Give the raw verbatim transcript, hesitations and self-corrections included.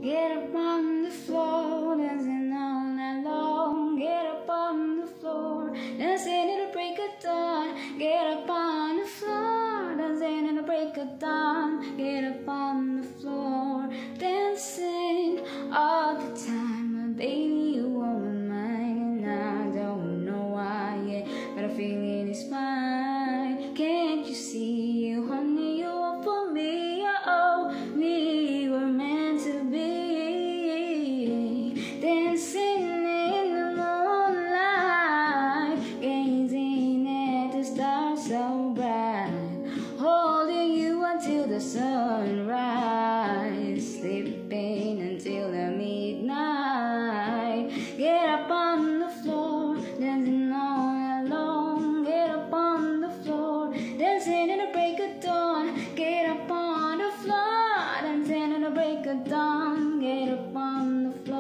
Get up on the floor, dancing all night long. Get up on the floor, dancing in the break of dawn. Get up on the floor, dancing in the break of dawn. Get up on the floor, dancing all the time. My baby, you are my mind, and I don't know why yet, but I feel it is mine. Can't you see, you honey, you are for me, oh, we were meant to be. Dancing in the moonlight, gazing at the stars so bright, holding you until the sunrise, sleeping until the midnight. Get up on the floor, dancing all night long. Get up on the floor, dancing in the break of dawn. Get up on the floor, dancing in the break of dawn. Get up on the floor.